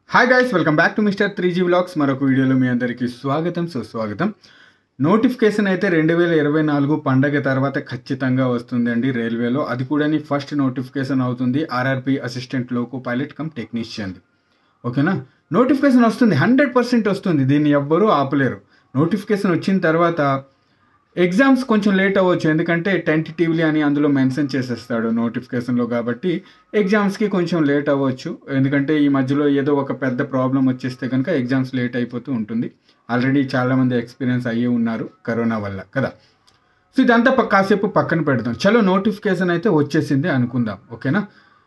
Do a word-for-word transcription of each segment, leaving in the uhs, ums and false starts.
Hi guys, welcome back to mister three G vlogs. మరొక వీడియోలో మీ అందరికీ స్వాగతం సుస్వాగతం. నోటిఫికేషన్ అయితే రెండు వేల ఇరవై నాలుగు పండగ తర్వాత ఖచ్చితంగా వస్తుందండి రైల్వేలో. అది కూడా ఫస్ట్ నోటిఫికేషన్ అవుతుంది RRB assistant loco pilot cum టెక్నీషియన్ది. ఓకేనా, నోటిఫికేషన్ వస్తుంది, హండ్రెడ్ పర్సెంట్ వస్తుంది. దీన్ని ఎవ్వరూ ఆపలేరు. నోటిఫికేషన్ వచ్చిన తర్వాత ఎగ్జామ్స్ కొంచెం లేట్ అవ్వచ్చు, ఎందుకంటే టెంటేటివ్లీ అని అందులో మెన్షన్ చేసేస్తాడు నోటిఫికేషన్లో. కాబట్టి ఎగ్జామ్స్కి కొంచెం లేట్ అవ్వచ్చు, ఎందుకంటే ఈ మధ్యలో ఏదో ఒక పెద్ద ప్రాబ్లం వచ్చేస్తే కనుక ఎగ్జామ్స్ లేట్ అయిపోతూ ఉంటుంది. ఆల్రెడీ చాలామంది ఎక్స్పీరియన్స్ అయ్యి ఉన్నారు కరోనా వల్ల కదా. సో ఇదంతా ప- కాసేపు పక్కన పెడదాం. చలో, నోటిఫికేషన్ అయితే వచ్చేసింది అనుకుందాం. ఓకేనా,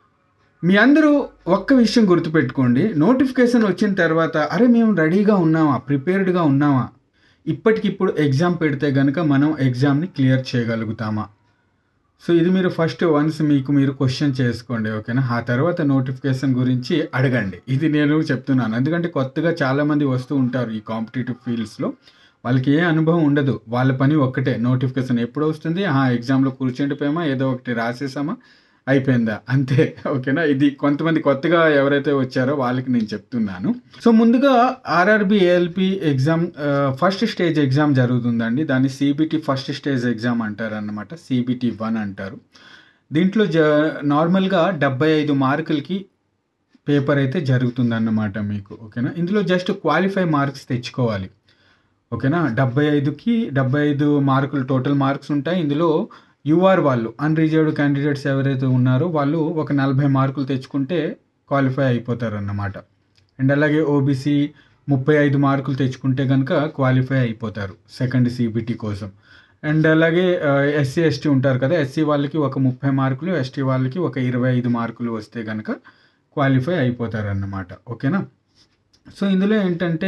మీ అందరూ ఒక్క విషయం గుర్తుపెట్టుకోండి. నోటిఫికేషన్ వచ్చిన తర్వాత అరే మేము రెడీగా ఉన్నామా, ప్రిపేర్డ్గా ఉన్నామా, ఇప్పటికిప్పుడు ఎగ్జామ్ పెడితే కనుక మనం ఎగ్జామ్ని క్లియర్ చేయగలుగుతామా? సో ఇది మీరు ఫస్ట్ వన్స్ మీకు మీరు క్వశ్చన్ చేసుకోండి. ఓకేనా, ఆ తర్వాత నోటిఫికేషన్ గురించి అడగండి. ఇది నేను చెప్తున్నాను, ఎందుకంటే కొత్తగా చాలామంది వస్తూ ఉంటారు ఈ కాంపిటేటివ్ ఫీల్డ్స్లో. వాళ్ళకి ఏ అనుభవం ఉండదు. వాళ్ళ పని ఒక్కటే, నోటిఫికేషన్ ఎప్పుడు వస్తుంది, ఆ ఎగ్జామ్లో కూర్చుండిపోయామా, ఏదో ఒకటి రాసేసామా, అయిపోయిందా, అంతే. ఓకేనా, ఇది కొంతమంది కొత్తగా ఎవరైతే వచ్చారో వాళ్ళకి నేను చెప్తున్నాను. సో ముందుగా RRB ALP exam first stage exam జరుగుతుందండి. దాన్ని సిబిటి ఫస్ట్ స్టేజ్ ఎగ్జామ్ అంటారు అన్నమాట. సిబిటి వన్ అంటారు. దీంట్లో జ నార్మల్గా డెబ్బై ఐదు మార్కులకి పేపర్ అయితే జరుగుతుందన్నమాట మీకు. ఓకేనా, ఇందులో జస్ట్ క్వాలిఫై మార్క్స్ తెచ్చుకోవాలి. ఓకేనా, డెబ్బై ఐదుకి డెబ్బై ఐదు మార్కులు టోటల్ మార్క్స్ ఉంటాయి. ఇందులో యూఆర్ వాళ్ళు అన్రిజర్వ్డ్ క్యాండిడేట్స్ ఎవరైతే ఉన్నారో వాళ్ళు ఒక నలభై మార్కులు తెచ్చుకుంటే క్వాలిఫై అయిపోతారు అన్నమాట. అండ్ అలాగే ఓబీసీ ముప్పై ఐదు మార్కులు తెచ్చుకుంటే కనుక క్వాలిఫై అయిపోతారు సెకండ్ సిబిటి కోసం. అండ్ అలాగే ఎస్సీ ఎస్టీ ఉంటారు కదా, ఎస్సీ వాళ్ళకి ఒక ముప్పై మార్కులు, ఎస్టీ వాళ్ళకి ఒక ఇరవై ఐదు మార్కులు వస్తే కనుక క్వాలిఫై అయిపోతారు అన్నమాట. ఓకేనా, సో ఇందులో ఏంటంటే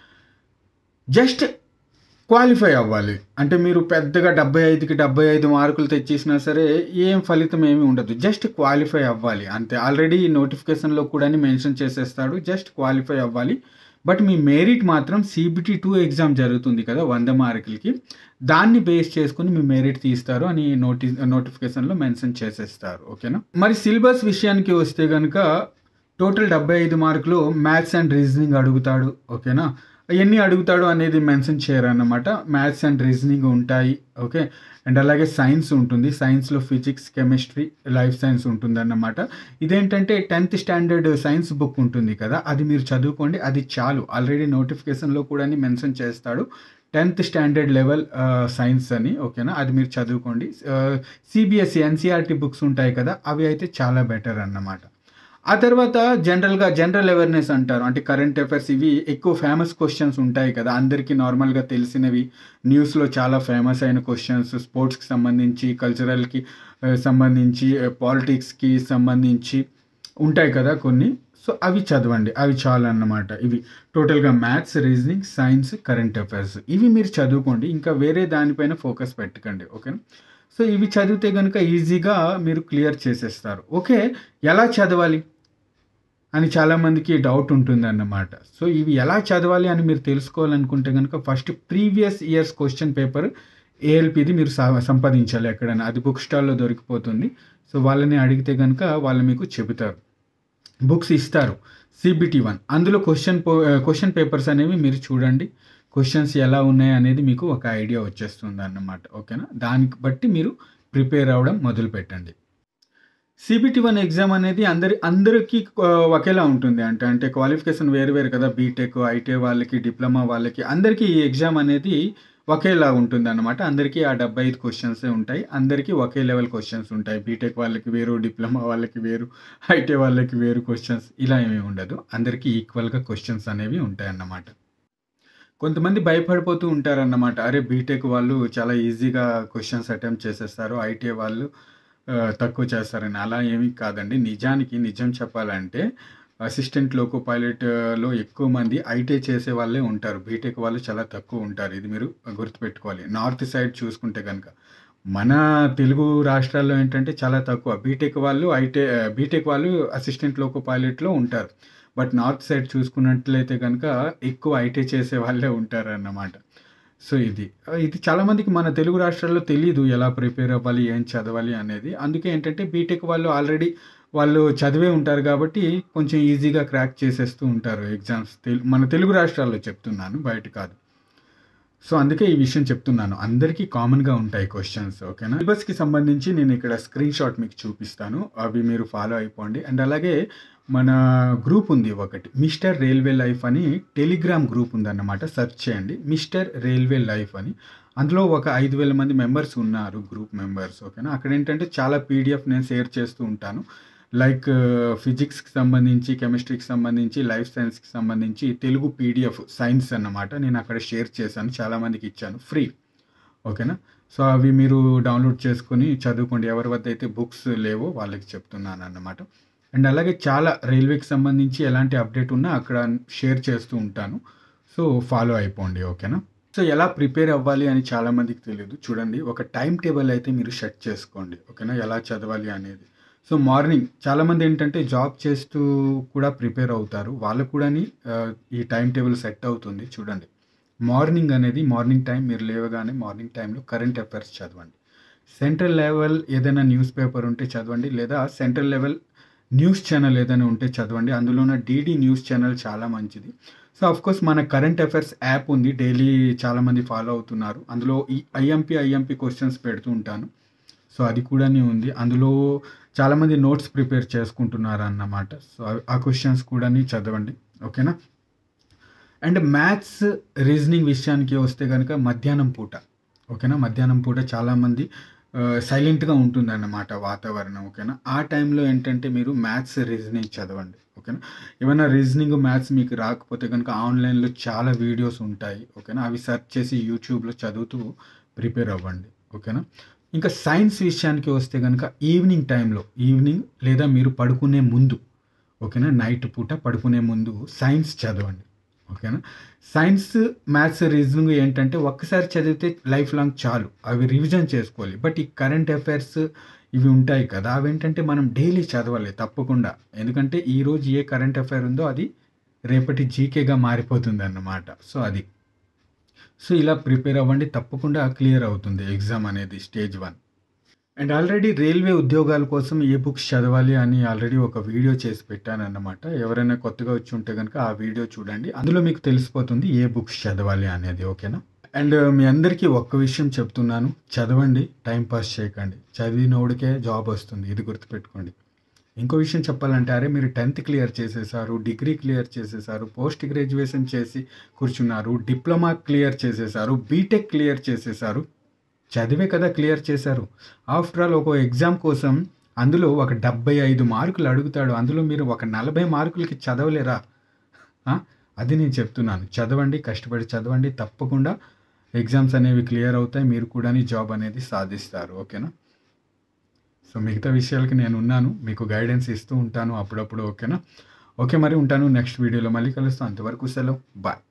జస్ట్ క్వాలిఫై అవ్వాలి. అంటే మీరు పెద్దగా డెబ్బై ఐదుకి డెబ్బై ఐదు మార్కులు తెచ్చేసినా సరే ఏం ఫలితం ఏమీ ఉండదు. జస్ట్ క్వాలిఫై అవ్వాలి అంతే. ఆల్రెడీ నోటిఫికేషన్లో కూడా మెన్షన్ చేసేస్తాడు, జస్ట్ క్వాలిఫై అవ్వాలి. బట్ మీ మెరిట్ మాత్రం సిబిటి టూ ఎగ్జామ్ జరుగుతుంది కదా వంద మార్కులకి, దాన్ని బేస్ చేసుకుని మీ మెరిట్ తీస్తారు అని నోటి నోటిఫికేషన్లో మెన్షన్ చేసేస్తారు. ఓకేనా, మరి సిలబస్ విషయానికి వస్తే కనుక టోటల్ డెబ్బై ఐదు మార్కులు మ్యాథ్స్ అండ్ రీజనింగ్ అడుగుతాడు. ఓకేనా, ఎన్ని అడుగుతాడు అనేది మెన్షన్ చేయరు అన్నమాట. మ్యాథ్స్ అండ్ రీజనింగ్ ఉంటాయి. ఓకే, అండ్ అలాగే సైన్స్ ఉంటుంది. సైన్స్లో ఫిజిక్స్, కెమిస్ట్రీ, లైఫ్ సైన్స్ ఉంటుంది అన్నమాట. ఇదేంటంటే టెన్త్ స్టాండర్డ్ సైన్స్ బుక్ ఉంటుంది కదా, అది మీరు చదువుకోండి, అది చాలు. ఆల్రెడీ నోటిఫికేషన్లో కూడా మెన్షన్ చేస్తాడు టెన్త్ స్టాండర్డ్ లెవెల్ సైన్స్ అని. ఓకేనా, అది మీరు చదువుకోండి. సిబిఎస్ఈ ఎన్సీఆర్టీ బుక్స్ ఉంటాయి కదా, అవి అయితే చాలా బెటర్ అన్నమాట. ఆ తర్వాత జనరల్గా జనరల్ అవేర్నెస్ అంటారు, అంటే కరెంట్ అఫైర్స్. ఇవి ఎక్కువ ఫేమస్ క్వశ్చన్స్ ఉంటాయి కదా, అందరికీ నార్మల్గా తెలిసినవి, న్యూస్లో చాలా ఫేమస్ అయిన క్వశ్చన్స్, స్పోర్ట్స్కి సంబంధించి, కల్చరల్కి సంబంధించి, పాలిటిక్స్కి సంబంధించి ఉంటాయి కదా కొన్ని. సో అవి చదవండి, అవి చాలు అన్నమాట. ఇవి టోటల్గా maths, reasoning, science, current affairs ఇవి మీరు చదువుకోండి, ఇంకా వేరే దానిపైన ఫోకస్ పెట్టకండి. ఓకేనా, సో ఇవి చదివితే కనుక ఈజీగా మీరు క్లియర్ చేసేస్తారు. ఓకే, ఎలా చదవాలి అని చాలామందికి డౌట్ ఉంటుంది అన్నమాట. సో ఇవి ఎలా చదవాలి అని మీరు తెలుసుకోవాలనుకుంటే కనుక first previous years question paper ఏఎల్పిది మీరు సా- సంపాదించాలి ఎక్కడైనా. అది బుక్ స్టాల్లో దొరికిపోతుంది. సో వాళ్ళని అడిగితే కనుక వాళ్ళు మీకు చెబుతారు, బుక్స్ ఇస్తారు. సిబిటి వన్ అందులో క్వశ్చన్ క్వశ్చన్ పేపర్స్ అనేవి మీరు చూడండి, క్వశ్చన్స్ ఎలా ఉన్నాయి అనేది మీకు ఒక ఐడియా వచ్చేస్తుంది అన్నమాట. ఓకేనా, దానికి బట్టి మీరు ప్రిపేర్ అవ్వడం మొదలు పెట్టండి. సిబిటి వన్ ఎగ్జామ్ అనేది అందరి అందరికీ ఆ, ఒకేలా ఉంటుంది. అంటే అంటే క్వాలిఫికేషన్ వేరు వేరు కదా, బీటెక్, ఐటీ వాళ్ళకి, డిప్లొమా వాళ్ళకి, అందరికీ ఈ ఎగ్జామ్ అనేది ఒకేలా ఉంటుంది అన్నమాట. అందరికీ ఆ డెబ్బై ఐదు క్వశ్చన్సే ఉంటాయి. అందరికీ ఒకే లెవెల్ క్వశ్చన్స్ ఉంటాయి. బీటెక్ వాళ్ళకి వేరు, డిప్లొమా వాళ్ళకి వేరు, ఐటీ వాళ్ళకి వేరు క్వశ్చన్స్, ఇలా ఏమీ ఉండదు. అందరికీ ఈక్వల్గా క్వశ్చన్స్ అనేవి ఉంటాయి అన్నమాట. కొంతమంది భయపడిపోతూ ఉంటారన్నమాట, అరే బీటెక్ వాళ్ళు చాలా ఈజీగా క్వశ్చన్స్ అటెంప్ట్ చేసేస్తారు, ఐటీ వాళ్ళు ఆ, తక్కువ చేస్తారని. అలా ఏమీ కాదండి. నిజానికి నిజం చెప్పాలంటే అసిస్టెంట్ లోకో పైలట్లో ఎక్కువ మంది ఐటీ చేసే వాళ్ళే ఉంటారు, బీటెక్ వాళ్ళు చాలా తక్కువ ఉంటారు. ఇది మీరు గుర్తుపెట్టుకోవాలి. నార్త్ సైడ్ చూసుకుంటే కనుక మన తెలుగు రాష్ట్రాల్లో ఏంటంటే చాలా తక్కువ బీటెక్ వాళ్ళు ఐటీ బీటెక్ వాళ్ళు అసిస్టెంట్ లోకో పైలట్లో ఉంటారు. బట్ నార్త్ సైడ్ చూసుకున్నట్లయితే కనుక ఎక్కువ ఐటీ చేసే వాళ్ళే ఉంటారు అన్నమాట. సో ఇది ఇది చాలామందికి మన తెలుగు రాష్ట్రాల్లో తెలీదు ఎలా ప్రిపేర్ అవ్వాలి, ఏం చదవాలి అనేది. అందుకే ఏంటంటే బీటెక్ వాళ్ళు ఆల్రెడీ వాళ్ళు చదివే ఉంటారు కాబట్టి కొంచెం ఈజీగా క్రాక్ చేసేస్తూ ఉంటారు ఎగ్జామ్స్. తెలు మన తెలుగు రాష్ట్రాల్లో చెప్తున్నాను, బయట కాదు. సో అందుకే ఈ విషయం చెప్తున్నాను. అందరికీ కామన్‌గా ఉంటాయి క్వెషన్స్. ఓకేనా? సిలబస్‌కి సంబంధించి నేను ఇక్కడ స్క్రీన్ షాట్ మీకు చూపిస్తాను. అవి మీరు ఫాలో అయిపోండి. అండ్ అలాగే మన గ్రూప్ ఉంది ఒకటి, మిస్టర్ రైల్వే లైఫ్ అని టెలిగ్రామ్ గ్రూప్ ఉందన్నమాట. సెర్చ్ చేయండి మిస్టర్ రైల్వే లైఫ్ అని. అందులో ఒక ఐదు వేల మంది మెంబర్స్ ఉన్నారు, గ్రూప్ మెంబర్స్. ఓకేనా? అక్కడ ఏంటంటే చాలా పీడిఎఫ్ నేను షేర్ చేస్తూ ఉంటాను. లైక్ ఫిజిక్స్‌కి సంబంధించి, కెమిస్ట్రీకి సంబంధించి, లైఫ్ సైన్స్‌కి సంబంధించి తెలుగు పీడిఎఫ్ సైన్స్ అన్నమాట. నేను అక్కడ షేర్ చేశాను, చాలామందికి ఇచ్చాను ఫ్రీ. ఓకేనా? సో అవి మీరు డౌన్లోడ్ చేసుకొని చదువుకోండి. ఎవరి వద్ద అయితే బుక్స్ లేవో వాళ్ళకి చెప్తున్నాను అన్నమాట. అండ్ అలాగే చాలా రైల్వేకి సంబంధించి ఎలాంటి అప్డేట్ ఉన్నా అక్కడ షేర్ చేస్తూ ఉంటాను. సో ఫాలో అయిపోండి. ఓకేనా? సో ఎలా ప్రిపేర్ అవ్వాలి అని చాలామందికి తెలియదు. చూడండి, ఒక టైం టేబుల్ అయితే మీరు సెట్ చేసుకోండి. ఓకేనా? ఎలా చదవాలి అనేది. సో మార్నింగ్ చాలామంది ఏంటంటే జాబ్ చేస్తూ కూడా ప్రిపేర్ అవుతారు. వాళ్ళకు కూడా ఈ టైం టేబుల్ సెట్ అవుతుంది. చూడండి, మార్నింగ్ అనేది మార్నింగ్ టైం మీరు లేవగానే మార్నింగ్ టైంలో కరెంట్ అఫైర్స్ చదవండి. సెంట్రల్ లెవెల్ ఏదైనా న్యూస్ పేపర్ ఉంటే చదవండి, లేదా సెంట్రల్ లెవెల్ న్యూస్ ఛానల్ ఏదైనా ఉంటే చదవండి. అందులోన డీడీ న్యూస్ ఛానల్ చాలా మంచిది. సో ఆఫ్కోర్స్ మన కరెంట్ అఫైర్స్ యాప్ ఉంది, డైలీ చాలామంది ఫాలో అవుతున్నారు. అందులో ఈ ఐఎంపీ ఐఎంపీ క్వశ్చన్స్ పెడుతూ ఉంటాను. సో అది కూడా ఉంది. అందులో చాలామంది నోట్స్ ప్రిపేర్ చేసుకుంటున్నారు అన్నమాట. సో ఆ క్వశ్చన్స్ కూడా చదవండి. ఓకేనా? అండ్ మ్యాథ్స్ రీజనింగ్ విషయానికి వస్తే కనుక మధ్యాహ్నం పూట. ఓకేనా? మధ్యాహ్నం పూట చాలామంది సైలెంట్గా ఉంటుందన్నమాట వాతావరణం. ఓకేనా? ఆ టైంలో ఏంటంటే మీరు మ్యాథ్స్ రీజనింగ్ చదవండి. ఓకేనా? ఏమైనా రీజనింగ్ మ్యాథ్స్ మీకు రాకపోతే కనుక ఆన్లైన్లో చాలా వీడియోస్ ఉంటాయి. ఓకేనా? అవి సెర్చ్ చేసి యూట్యూబ్లో చదువుతూ ప్రిపేర్ అవ్వండి. ఓకేనా? ఇంకా సైన్స్ విషయానికి వస్తే కనుక ఈవినింగ్ టైంలో, ఈవినింగ్ లేదా మీరు పడుకునే ముందు, ఓకేనా, నైట్ పూట పడుకునే ముందు సైన్స్ చదవండి. ఓకేనా? సైన్స్, మ్యాథ్స్, రీజనింగ్ ఏంటంటే ఒక్కసారి చదివితే లైఫ్ లాంగ్ చాలు, అవి రివిజన్ చేసుకోవాలి. బట్ ఈ కరెంట్ అఫైర్స్ ఇవి ఉంటాయి కదా, అవి ఏంటంటే మనం డైలీ చదవాలి తప్పకుండా. ఎందుకంటే ఈరోజు ఏ కరెంట్ అఫైర్ ఉందో అది రేపటి జీకేగా మారిపోతుంది అన్నమాట. సో అది సో ఇలా ప్రిపేర్ అవ్వండి, తప్పకుండా క్లియర్ అవుతుంది ఎగ్జామ్ అనేది stage one. And already railway ఉద్యోగాల కోసం ఏ బుక్స్ చదవాలి అని ఆల్రెడీ ఒక వీడియో చేసి పెట్టాను అన్నమాట. ఎవరైనా కొత్తగా వచ్చి ఉంటే కనుక ఆ వీడియో చూడండి, అందులో మీకు తెలిసిపోతుంది ఏ బుక్స్ చదవాలి అనేది. ఓకేనా? అండ్ మీ అందరికీ ఒక్క విషయం చెప్తున్నాను, చదవండి, టైం పాస్ చేయకండి. చదివినోడికే జాబ్ వస్తుంది, ఇది గుర్తుపెట్టుకోండి. ఇంకో విషయం చెప్పాలంటే, అరే మీరు టెన్త్ క్లియర్ చేసేసారు, డిగ్రీ క్లియర్ చేసేసారు, పోస్ట్ గ్రాడ్యుయేషన్ చేసి కూర్చున్నారు, డిప్లొమా క్లియర్ చేసేసారు, బీటెక్ క్లియర్ చేసేసారు, చదివే కదా క్లియర్ చేశారు. ఆఫ్టర్ ఆల్ ఒక ఎగ్జామ్ కోసం అందులో ఒక డెబ్బై ఐదు మార్కులు అడుగుతాడు, అందులో మీరు ఒక నలభై మార్కులకి చదవలేరా? అది నేను చెప్తున్నాను. చదవండి, కష్టపడి చదవండి, తప్పకుండా ఎగ్జామ్స్ అనేవి క్లియర్ అవుతాయి, మీరు కూడా జాబ్ అనేది సాధిస్తారు. ఓకేనా? సో మిగతా విషయాలకి నేను ఉన్నాను, మీకు గైడెన్స్ ఇస్తూ ఉంటాను అప్పుడప్పుడు. ఓకేనా? ఓకే, మరి ఉంటాను. నెక్స్ట్ వీడియోలో మళ్ళీ కలుస్తాను. అంతవరకు సెలవు, బాయ్.